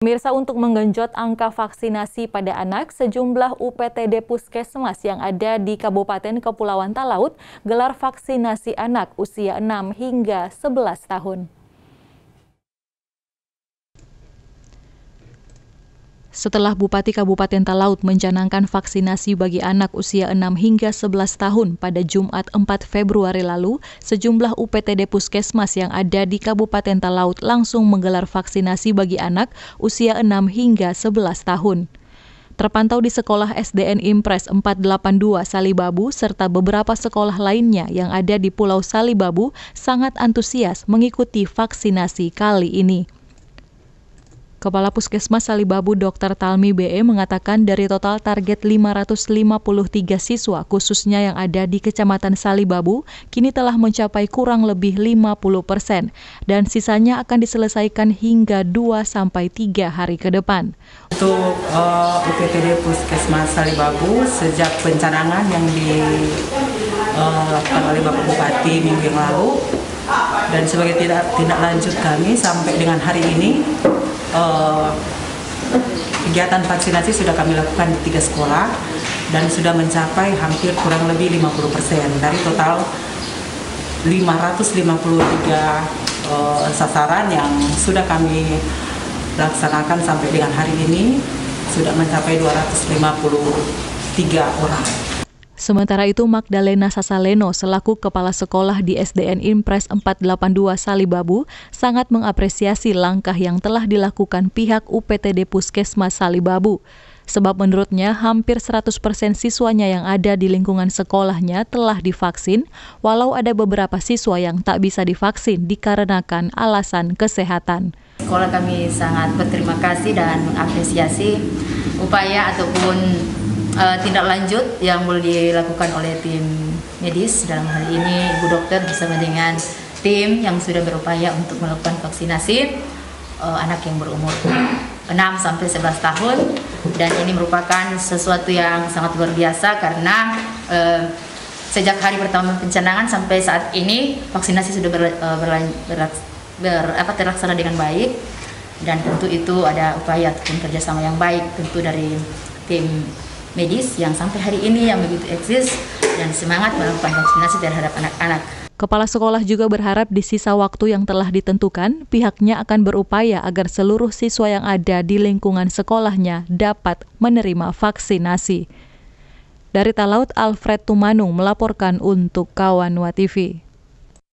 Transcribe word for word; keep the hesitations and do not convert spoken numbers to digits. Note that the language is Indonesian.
Pemirsa, untuk menggenjot angka vaksinasi pada anak, sejumlah U P T D Puskesmas yang ada di Kabupaten Kepulauan Talaut gelar vaksinasi anak usia enam hingga sebelas tahun. Setelah Bupati Kabupaten Talaut mencanangkan vaksinasi bagi anak usia enam hingga sebelas tahun pada Jumat empat Februari lalu, sejumlah U P T D Puskesmas yang ada di Kabupaten Talaut langsung menggelar vaksinasi bagi anak usia enam hingga sebelas tahun. Terpantau di sekolah S D N Impres empat delapan dua Salibabu serta beberapa sekolah lainnya yang ada di Pulau Salibabu sangat antusias mengikuti vaksinasi kali ini. Kepala Puskesmas Salibabu Dokter Talmi B E mengatakan dari total target lima ratus lima puluh tiga siswa khususnya yang ada di Kecamatan Salibabu kini telah mencapai kurang lebih lima puluh persen dan sisanya akan diselesaikan hingga dua sampai tiga hari ke depan. Untuk uh, U P T D Puskesmas Salibabu sejak pencanangan yang dilakukan uh, oleh Bapak Bupati minggu yang lalu dan sebagai tidak tindak lanjut kami sampai dengan hari ini, Uh, kegiatan vaksinasi sudah kami lakukan di tiga sekolah dan sudah mencapai hampir kurang lebih lima puluh persen dari total lima ratus lima puluh tiga uh, sasaran yang sudah kami laksanakan sampai dengan hari ini sudah mencapai dua ratus lima puluh tiga orang. Sementara itu, Magdalena Sasaleno selaku Kepala Sekolah di S D N Impres empat delapan dua Salibabu sangat mengapresiasi langkah yang telah dilakukan pihak U P T D Puskesmas Salibabu. Sebab menurutnya hampir seratus persen siswanya yang ada di lingkungan sekolahnya telah divaksin, walau ada beberapa siswa yang tak bisa divaksin dikarenakan alasan kesehatan. Sekolah kami sangat berterima kasih dan mengapresiasi upaya ataupun Uh, tindak lanjut yang boleh dilakukan oleh tim medis, dalam hal ini Ibu Dokter bersama dengan tim yang sudah berupaya untuk melakukan vaksinasi uh, anak yang berumur enam sampai sebelas tahun, dan ini merupakan sesuatu yang sangat luar biasa karena uh, sejak hari pertama pencanangan sampai saat ini vaksinasi sudah ber, uh, ber, ber, ber, apa, terlaksana dengan baik, dan tentu itu ada upaya ataupun kerjasama yang baik tentu dari tim medis yang sampai hari ini yang begitu eksis dan semangat melakukan vaksinasi terhadap anak-anak. Kepala sekolah juga berharap di sisa waktu yang telah ditentukan, pihaknya akan berupaya agar seluruh siswa yang ada di lingkungan sekolahnya dapat menerima vaksinasi. Dari Talaut, Alfred Tumanung melaporkan untuk Kawan W A T V.